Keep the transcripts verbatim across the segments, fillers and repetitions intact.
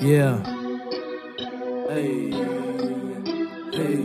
Yeah. Hey. Hey.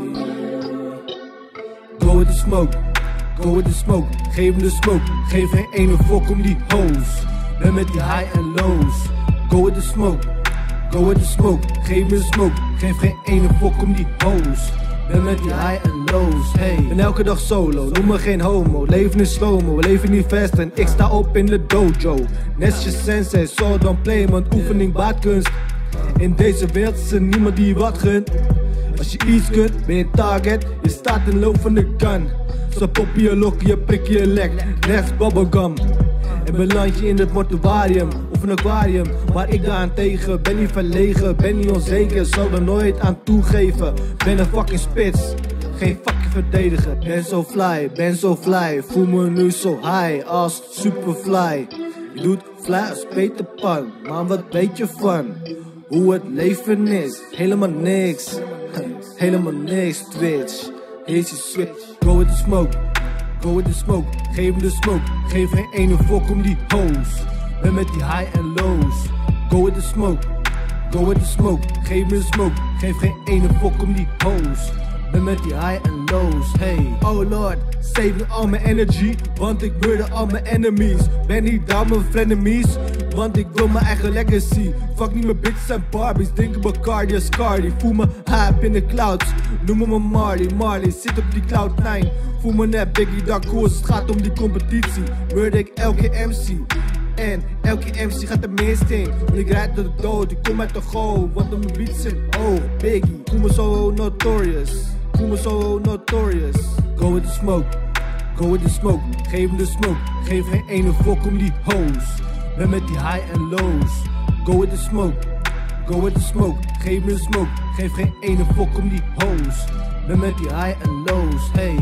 Go with the smoke. Go with the smoke. Geef hem de smoke. Geef geen ene fok om die hoes. Ben met die high en lows. Go with the smoke. Go with the smoke. Geef me de smoke. Geef geen ene fok om die hoes. Ben met die high en lows, hey. Ben elke dag solo, noem me geen homo. Leven in slow-mo, we leven niet fast en ik sta op in de dojo. Nestje sensei, so don't play, want oefening baat kunst. In deze wereld is er niemand die wat gunt. Als je iets kunt, ben je target, je staat in loop van de gun. Zo pop je lok, je prik je lek, rechts bubblegum. En beland je in het mortuarium of een aquarium. Maar ik daarentegen ben niet verlegen, ben niet onzeker, zal er nooit aan toegeven. Ben een fucking spits, geen fucking verdediger. Ben zo fly, ben zo fly, voel me nu zo high als Superfly. Je doet fly als Peter Pan, maar wat weet je van hoe het leven is? Helemaal niks, helemaal niks. Twitch, here's je switch. Go with the smoke. Go with the smoke, geef hem de smoke. Geef geen ene fok om die hoes. Ben met die high en lows. Go with the smoke. Go with the smoke, geef me de smoke. Geef geen ene fok om die hoes. Ben met die high en lows, hey. Oh lord, saving all mijn energy, want ik murder al mijn enemies. Ben niet down mijn frenemies, want ik wil mijn eigen legacy. Fuck niet mijn bitches en Barbies, denk Bacardi als Cardi. Voel me hype in de clouds, noem me Marley, Marley. Zit op die cloud nine, voel me net Biggie, dat cool. Het gaat om die competitie, murder ik elke M C. En elke M C gaat er minst in, want ik rijd door de dood, ik kom uit de goal. Want op mijn beats zijn oh, Biggie, voel me zo notorious. Voel me zo notorious. Go with the smoke, go with the smoke. Geef hem de smoke, geef geen ene fok om die hoes. Ben met die high en lows. Go with the smoke, go with the smoke. Geef me de smoke, geef geen ene fok om die hoes. Ben met die high en lows, hey.